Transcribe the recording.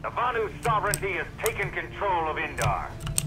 The Vanu sovereignty has taken control of Indar.